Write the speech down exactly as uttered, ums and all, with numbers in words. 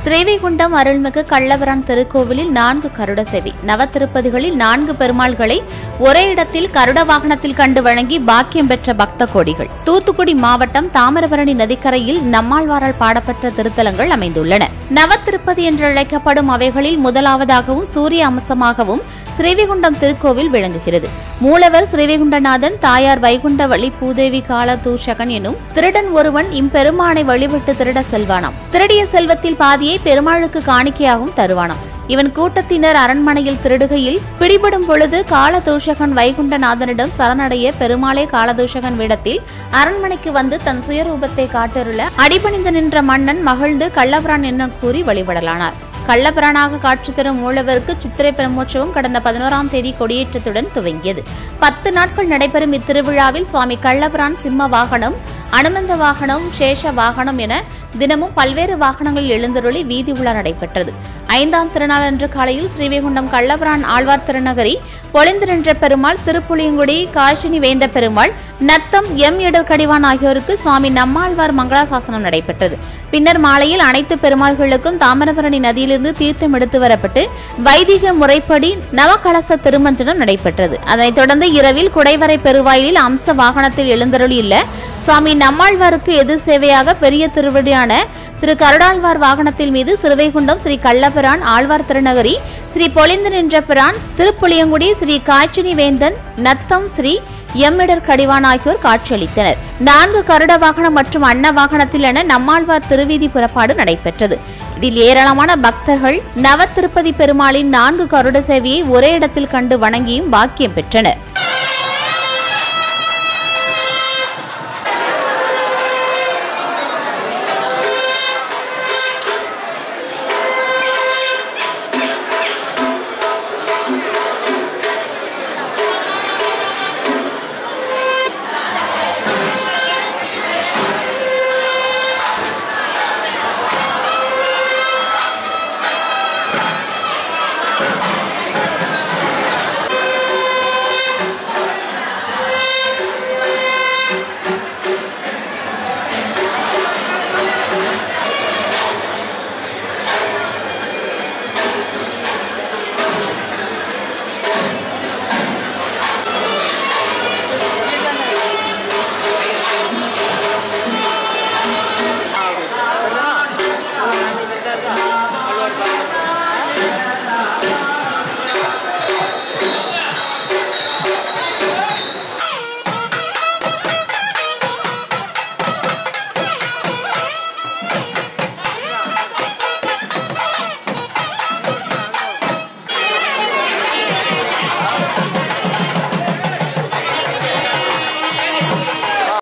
ஸ்ரீவைகுண்டம் அருள்மிகு கள்ளபிரான் திருக்கோவிலில் நான்கு கருட சேவை. நவத்திருப்பதிகளில் நான்கு பெருமாள்களை ஒரே இடத்தில் கருட வாகனத்தில் கண்டு வழங்கி பாக்கியம் பெற்ற பக்த கோடிகள். தூத்துக்குடி மாவட்டம் தாமிரபரணி நதிக்கரையில் நம்மாழ்வாரால் பாடப்பெற்ற திருத்தலங்கள் அமைந்துள்ளன. நவத்திருப்பதி என்று அழைக்கப்படும் அவைகளில் முதலாவதாகவும் சூரிய அம்சமாகவும் ஸ்ரீவைகுண்டம் திருக்கோவில் விளங்குகிறது. மூலவர் ஸ்ரீவைகுண்டநாதன், தாயார் வைகுண்டவழி பூதேவி கால தூஷகன் எனும் திருடன் ஒருவன் இம்பெருமானை வழிபட்டு திருட செல்வானாம். திருடிய செல்வத்தில் பாதியை பெருமாளுக்கு காணிக்கையாகவும் தருவானாம். இவன் கூட்டத்தினர் அரண்மனையில் திருடுகையில் பிடிபடும் பொழுது காலதூஷகன் வைகுண்டநாதனிடம் சரணடைய பெருமாளே காலதூஷகன் வேடத்தில் அரண்மனைக்கு வந்து தன் சுயரூபத்தை காட்டருள அடிபணிந்து நின்ற மன்னன் மகிழ்ந்து கள்ளபிரான் என கூறி வழிபடலானார். கள்ளபிரானாக காட்சி தரும் மூலவருக்கு சித்திரை பிரம்மோற்சவம் கடந்த பதினோராம் தேதி கொடியேற்றத்துடன் துவங்கியது. பத்து நாட்கள் நடைபெறும் இத்திருவிழாவில் சுவாமி கள்ளபிரான் சிம்ம வாகனம், அனுமந்த வாகனம், சேஷ வாகனம் என தினமும் பல்வேறு வாகனங்களில் எழுந்தருளி வீதி உலா நடைபெற்றது. ஐந்தாம் திருநாள் அன்று காலையில் ஸ்ரீவைகுண்டம் கள்ளபிரான் ஆழ்வார் திருநகரி, பொலிந்து நின்ற பெருமாள், திருப்புளியங்குடி காசினி வேந்த பெருமாள், நத்தம் எம் இடர்கடிவான் ஆகியோருக்கு சுவாமி நம்மாழ்வார் மங்களாசாசனம் நடைபெற்றது. பின்னர் மாலையில் அனைத்து பெருமாள்களுக்கும் தாமிரபரணி நதியிலிருந்து தீர்த்தம் எடுத்து வரப்பட்டு வைதிக முறைப்படி நவகலச திருமஞ்சனம் நடைபெற்றது. அதனைத் தொடர்ந்து இரவில் குடைவரை பெருவாயிலில் அம்ச வாகனத்தில் எழுந்தருளியுள்ள சுவாமி நம்மாழ்வாருக்கு எதிர் சேவையாக பெரிய திருவடியான திரு கருடாழ்வார் வாகனத்தில் மீது ஸ்ரீவைகுண்டம் ஸ்ரீ கள்ளபிரான் ஆழ்வார் திருநகரி, ஸ்ரீ பொலிந்து நின்ற பிரான், திருப்புளியங்குடி ஸ்ரீ காச்சினி வேந்தன், நத்தம் ஸ்ரீ எம்மிடர் கடிவான் ஆகியோர் காட்சியளித்தனர். நான்கு கருட வாகனம் மற்றும் அன்ன வாகனத்தில் என நம்மாழ்வார் திருவீதி புறப்பாடு நடைபெற்றது. இதில் ஏராளமான பக்தர்கள் நவ திருப்பதி பெருமாளின் நான்கு கருட சேவையை ஒரே இடத்தில் கண்டு வணங்கியும் பாக்கியம் பெற்றனர்.